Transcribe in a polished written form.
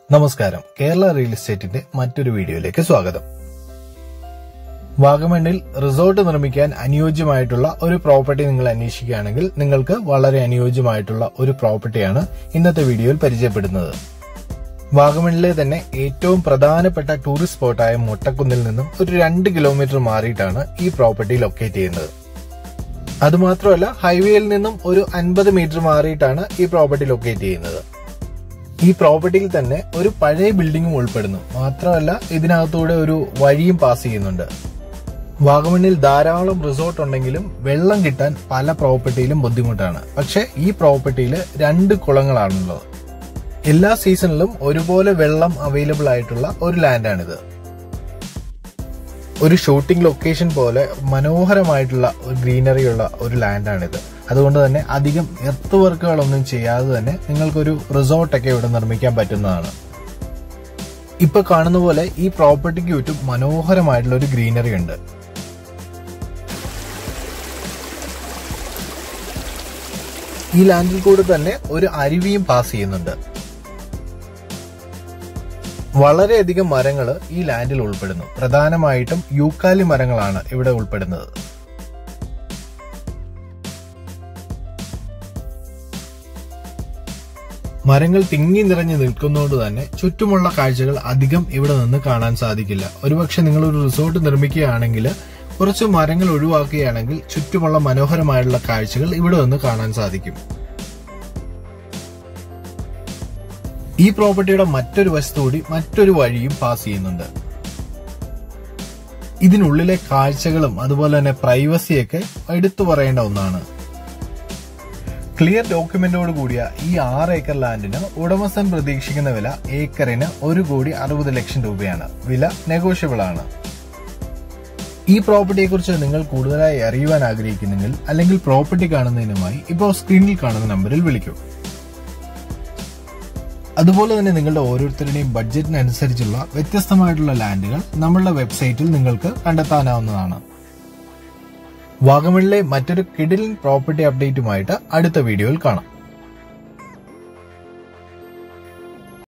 നമസ്കാരം. കേരള റിയൽ എസ്റ്റേറ്റിന്റെ മറ്റൊരു വീഡിയോയിലേക്ക് സ്വാഗതം. വാഗമണ്ണിൽ റിസോർട്ട് നിർമ്മിക്കാൻ അനുയോജ്യമായിട്ടുള്ള ഒരു പ്രോപ്പർട്ടി നിങ്ങൾ അന്വേഷിക്കുകയാണെങ്കിൽ നിങ്ങൾക്ക് വളരെ അനുയോജ്യമായിട്ടുള്ള ഒരു പ്രോപ്പർട്ടിയാണ് ഇന്നത്തെ വീഡിയോയിൽ പരിചയപ്പെടുന്നത്. വാഗമണ്ണിലെ തന്നെ ഏറ്റവും പ്രധാനപ്പെട്ട ടൂറിസ്റ്റ് സ്പോട്ടായ മൊട്ടക്കുന്നിൽ നിന്നും ഒരു 2 കിലോമീറ്റർ മാറിയിട്ടാണ് ഈ പ്രോപ്പർട്ടി ലൊക്കേറ്റ് ചെയ്യുന്നത്. അതുമാത്രമല്ല, ഹൈവേയിൽ നിന്നും ഒരു 50 മീറ്റർ മാറിയിട്ടാണ് ഈ പ്രോപ്പർട്ടി ലൊക്കേറ്റ് ചെയ്യുന്നത്. ഈ പ്രോപ്പർട്ടിയിൽ തന്നെ ഒരു പഴയ ബിൽഡിംഗും ഉൾപ്പെടുന്നു. മാത്രമല്ല, ഇതിനകത്തൂടെ ഒരു വഴിയും പാസ് ചെയ്യുന്നുണ്ട്. വാഗമണ്ണിൽ ധാരാളം റിസോർട്ട് ഉണ്ടെങ്കിലും വെള്ളം കിട്ടാൻ പല പ്രോപ്പർട്ടിയിലും ബുദ്ധിമുട്ടാണ്. പക്ഷെ ഈ പ്രോപ്പർട്ടിയിൽ 2 കുളങ്ങളാണുള്ളത്. എല്ലാ സീസണിലും ഒരുപോലെ വെള്ളം അവൈലബിൾ ആയിട്ടുള്ള ഒരു ലാൻഡാണിത്. ഒരു ഷൂട്ടിംഗ് ലൊക്കേഷൻ പോലെ മനോഹരമായിട്ടുള്ള ഒരു ഗ്രീനറിയുള്ള ഒരു ലാൻഡാണിത്. അതുകൊണ്ട് തന്നെ അധികം എർത്ത് വർക്കുകളൊന്നും ചെയ്യാതെ തന്നെ നിങ്ങൾക്കൊരു റിസോർട്ടൊക്കെ ഇവിടെ നിർമ്മിക്കാൻ പറ്റുന്നതാണ്. ഇപ്പൊ കാണുന്ന പോലെ ഈ പ്രോപ്പർട്ടിക്ക് ചുറ്റും മനോഹരമായിട്ടുള്ള ഒരു ഗ്രീനറി ഉണ്ട്. ഈ ലാൻഡിൽ കൂടെ തന്നെ ഒരു അരുവിയും പാസ് ചെയ്യുന്നുണ്ട്. വളരെയധികം മരങ്ങൾ ഈ ലാൻഡിൽ ഉൾപ്പെടുന്നു. പ്രധാനമായിട്ടും യൂക്കാലി മരങ്ങളാണ് ഇവിടെ ഉൾപ്പെടുന്നത്. മരങ്ങൾ തിങ്ങി നിറഞ്ഞു നിൽക്കുന്നതുകൊണ്ട് തന്നെ ചുറ്റുമുള്ള കാഴ്ചകൾ അധികം ഇവിടെ നിന്ന് കാണാൻ സാധിക്കില്ല. ഒരുപക്ഷെ നിങ്ങളൊരു റിസോർട്ട് നിർമ്മിക്കുകയാണെങ്കിൽ കുറച്ച് മരങ്ങൾ ഒഴിവാക്കുകയാണെങ്കിൽ ചുറ്റുമുള്ള മനോഹരമായുള്ള കാഴ്ചകൾ ഇവിടെ നിന്ന് കാണാൻ സാധിക്കും. ഈ പ്രോപ്പർട്ടിയുടെ മറ്റൊരു വശത്തുകൂടി മറ്റൊരു വഴിയും പാസ് ചെയ്യുന്നുണ്ട്. ഇതിനുള്ളിലെ കാഴ്ചകളും അതുപോലെ തന്നെ പ്രൈവസിയൊക്കെ എടുത്തു പറയേണ്ട ഒന്നാണ്. ക്ലിയർ ഡോക്യുമെന്റോട് കൂടിയ ഈ 6 ഏക്കർ ലാൻഡിന് ഉടമസ്ഥൻ പ്രതീക്ഷിക്കുന്ന വില ഏക്കറിന് 1,60,00,000 രൂപയാണ്. വില നെഗോഷ്യബിൾ ആണ്. ഈ പ്രോപ്പർട്ടിയെക്കുറിച്ച് നിങ്ങൾ കൂടുതലായി അറിയുവാൻ ആഗ്രഹിക്കുന്നെങ്കിൽ അല്ലെങ്കിൽ പ്രോപ്പർട്ടി കാണുന്നതിനുമായി ഇപ്പോൾ സ്ക്രീനിൽ കാണുന്ന നമ്പറിൽ വിളിക്കൂ. അതുപോലെ തന്നെ നിങ്ങളുടെ ഓരോരുത്തരുടെയും ബഡ്ജറ്റിനനുസരിച്ചുള്ള വ്യത്യസ്തമായിട്ടുള്ള ലാൻഡുകൾ നമ്മളുടെ വെബ്സൈറ്റിൽ നിങ്ങൾക്ക് കണ്ടെത്താനാവുന്നതാണ്. വാഗമണ്ണിലെ മറ്റൊരു കിടിലൻ പ്രോപ്പർട്ടി അപ്ഡേറ്റുമായിട്ട് അടുത്ത വീഡിയോയിൽ കാണാം.